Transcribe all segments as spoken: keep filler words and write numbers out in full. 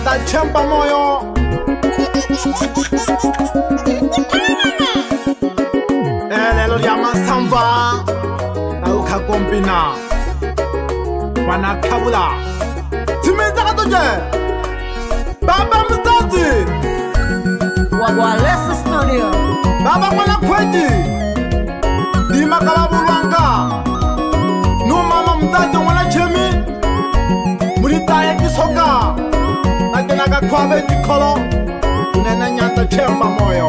nyanda chemba moyo elelo lya masamba na ukakombina wana kabula timiza katoje baba mzazi Walesa Studio baba mwana kweji dima kababulwanga no mama mzazi mwana chemi muritaye kisoka nakenaga kwabe jikolo unena nyanda chemba moyo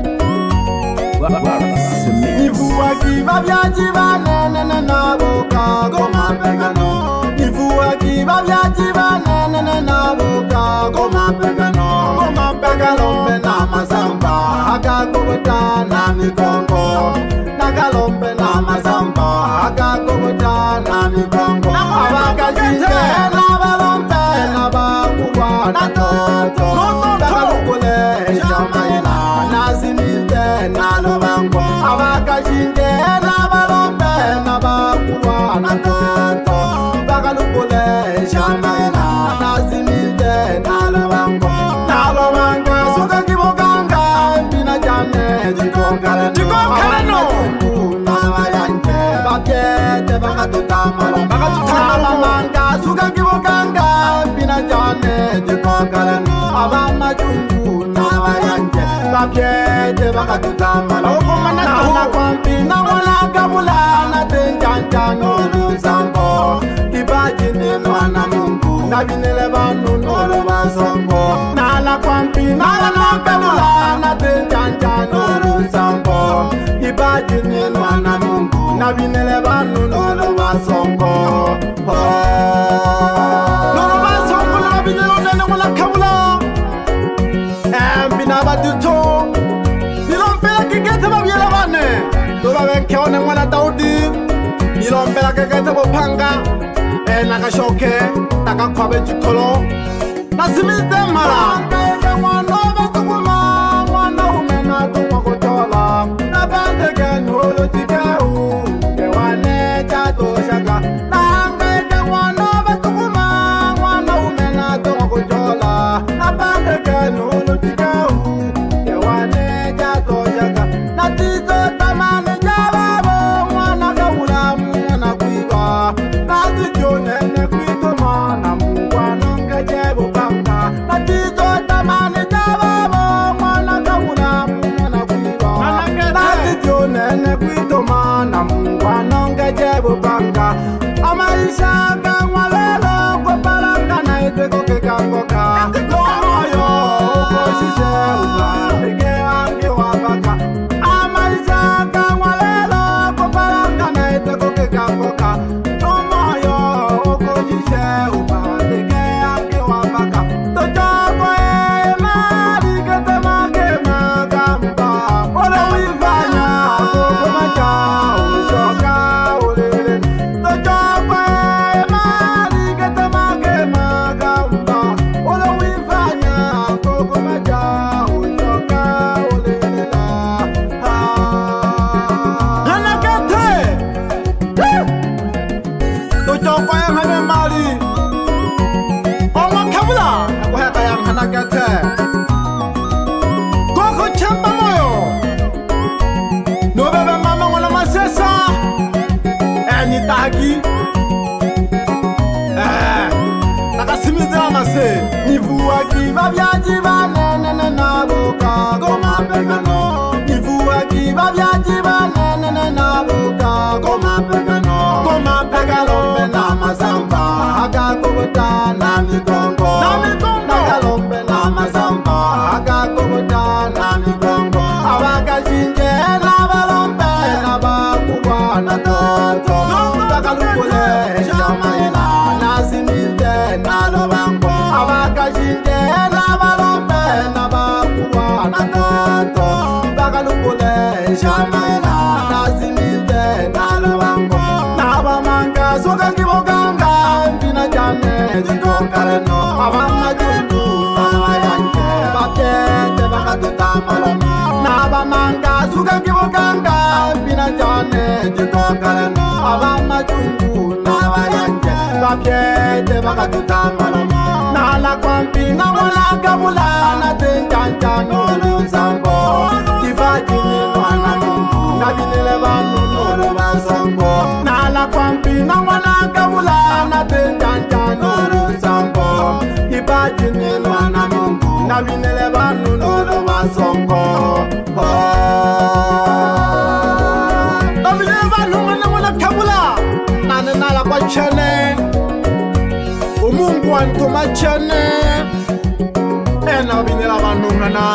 Nivuwa kiba vyaji banene na boka goma pegano Nivuwa kiba vyaji banene na boka goma pegano Goma pegalombe na mazamba Haka kubota na mikongo Nagalombe na mazamba Haka kubota na mikongo Abaka jite na balombe na bakuwa na toto Nagalukule shamaina Nazimite na lubango Abaka jite na balombe na bakuwa na toto Nagalukule shamaina Nazimite na lubango Na lubango Suka kiboganga Mbina jane Jikongale Jikongale no Bakete baka tutamalo baka tutamalo manga suka kiboganga bina jane jikongale abama jungu na bayanje bakete baka tutamalo okomana na kwampi na wala kabula na tenjanja no luzango ibaji ni mwana Mungu na binele banu no lubazongo na la kwampi na wala kabula na tenjanja no luzango ibaji ni mwana Mungu na binele banu nolo basongo nolo basongo na binele nene wala kabula mbina baduto nilompela kikete babyela bane loba benkeone mwana Daudi nilompela kikete bopanga nakashoke nakakwabe jikolo nasimite mara mwana batukuma mwana umena tumwakotola nabandege nolo tikeu Amaisha kangwalelo kwa palanga na iteko kekamboka Lomoyo koshishe uba Ike angi wabaka Amaisha kangwalelo kwa palanga na iteko kekamboka Lomoyo koshishe uba Ike angi wabaka Tochoko e mari kete make magamba Ole wifanya koko macha ushoka Nivuwa kiba vyaji banene na boka goma pegano Nivuwa kiba vyaji banene na boka goma pegano Goma pegalombe na mazamba Haka kubota na mikongo Nagalombe na mazamba Haka kubota na mikongo Abaka jinje na balombe na bakuwa na toto Nagalukule shamaina Nazimite na lubango Abaka jinde na balombe na bakuwa na toto Bagalukule shamaina nazimite na lubango Na bamanga soka kiboganga mbina jane jikongale no Abama jungu na bayanje bakete bakatutamalo Na bamanga soka kiboganga mbina jane jikongale no Abama jungu na bayanje bakete bakatutamalo Na la kwa kwampi na mwana kabula na tenjanja nolo sambo Tifajini lwana mungu na binile banu nolo basambo Nala kwampi na mwana kabula na tenjanja nolo sambo Tifajini lwana mungu na binile banu nolo basambo Na binile banu na mwana kabula Nane nala kwa chene Umungu antuma chene Ena binila banungana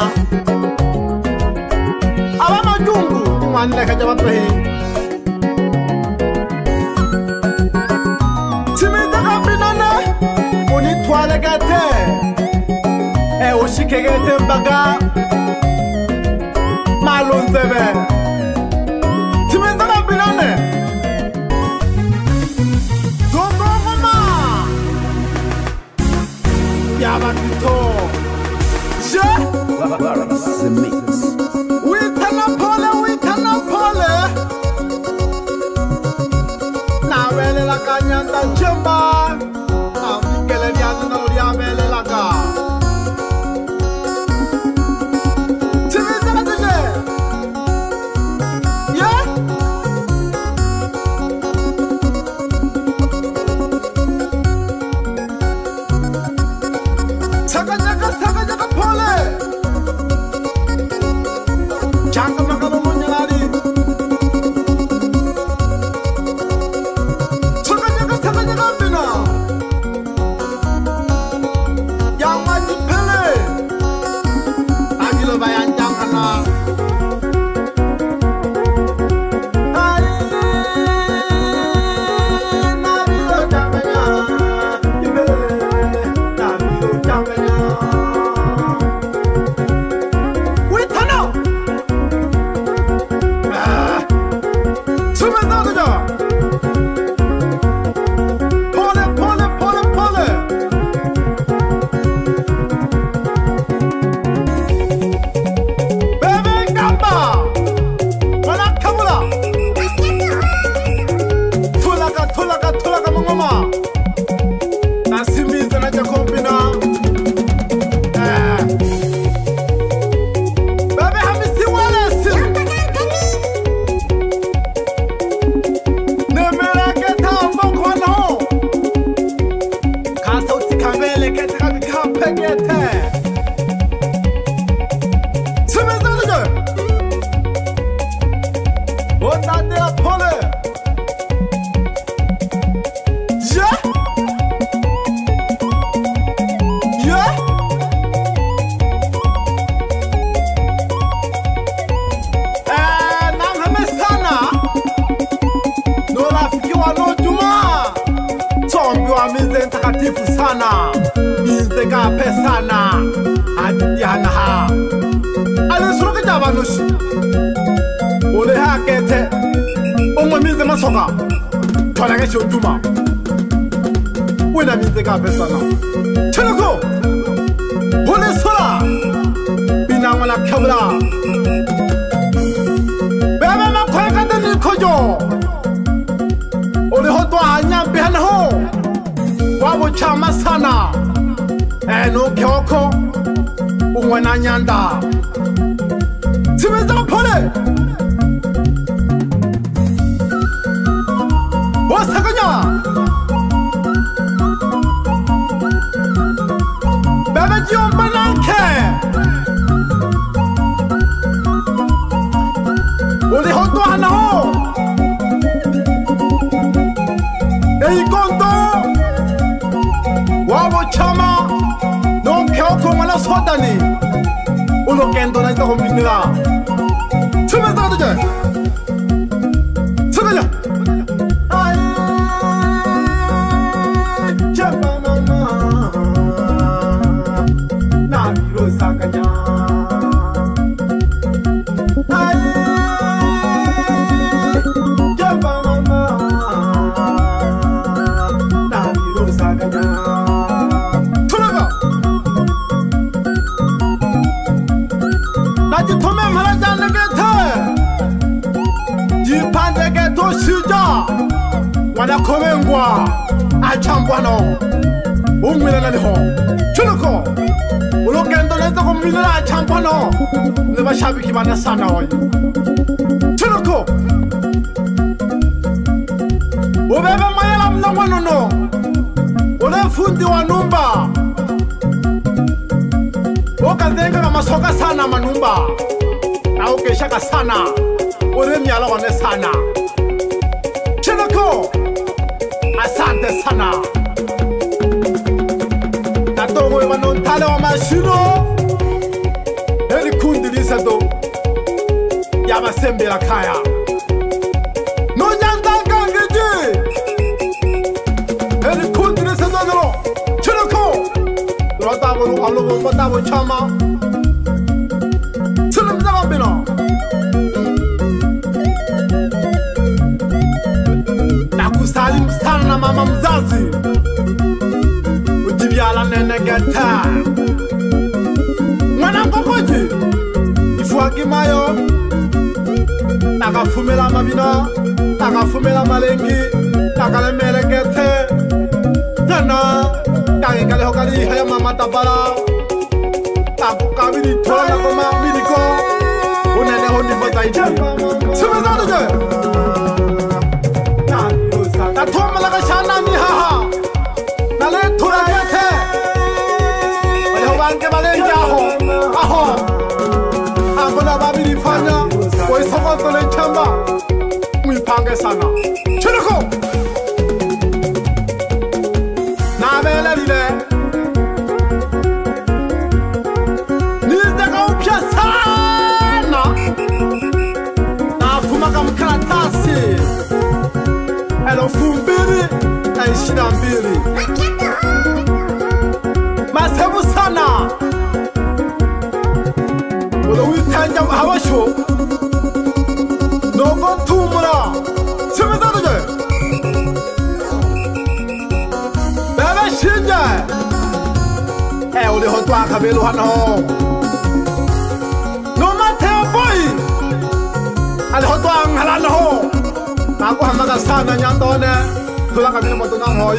Aba majungu Mwanile kaja wapehi Timitaka binane Unitwale gete E ushike gete mbaga Malunzebe Timitaka binane Yabatito Je The mix We cannot pole, we cannot pole Na vele la kanyanda jemba Na vikele diadu na uria vele la ka Timiza tije Yeah Saka jaka, saka jaka pole Changa makalo monyalari Saka jaka, saka jaka bina Yang wajib pele Agilo bayan jangkana Sana Minze ka pesana Adiyana ha Ale suruka jabanushi Ole ha kete Ongo minze masoka Twana ke shotuma Wena minze ka pesana Chenoko Ole sura Bina wala kabla Bebe ma kwa kata ni kojo Ole hotwa hanya bihana ho Wabo chama sana Eno kyoko Uwana nyanda Timeza pole Osakanya Bebe jiomba nanke Uli hoto hana ho Ei kondo Wabo chama Don kyoko wana sodani Ulo kendo na ita hombinira Tumeza kadoje Tumeza Ay Chapa mama Nabiro sakanya Ay Chapa mama Nabiro sakanya Tome marajan negete Jipande geto shija Wana komengwa Achambwano umile na liho chuluko ulokendo lento kumile la champano le bashabiki bana sana hoy chuluko ubebe mayela mnongwano no ule fundi wa numba okazenga kama soka sana manumba na ukeshaka sana ule miala wane sana chuluko asante sana natongo ibano ntale wa mashino heli kundi lisedo yabasembera kaya nonyantanga ngeje heli kundi lisedo dolo chuluko rotabolo alobo batabo chama chulum zabambino nakusalim sana na mama mzazi ujibyala nene geta mwana ngokoji ifuaki mayo nakafumela mabina nakafumela malengi nakalemele gete nana kakekaleho kali haya mama tabala nakukabili tona koma miliko unene honimbo zaidi simezaduje nathomela kashana mihaha nale thura gete wale banke balengi aho aho abona babili fanya oisokoto le chamba muipange sana chuluko nabele lile nizeka upya sana nafuma kamkaratasi elfu mbili na ishirini na mbili masebu sana ule witanja hawasho nogo tumura simizaduje bebe shinje e ule hotwa kabelu hano no mateo boy ale hotwa ngalano ho naku hamaga sana nyandone kula kabelu moto na hoyi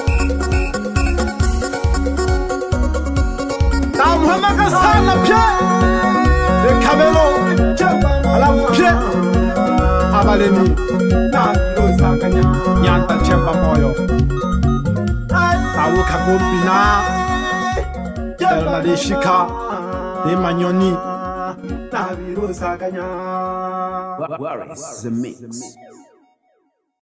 na hamaga sana pye e kabelu ala pye abaleni na dosa kanya nyanda chemba moyo tawu kagombina na lishika ni manyoni na virusa kanya Where is the mix?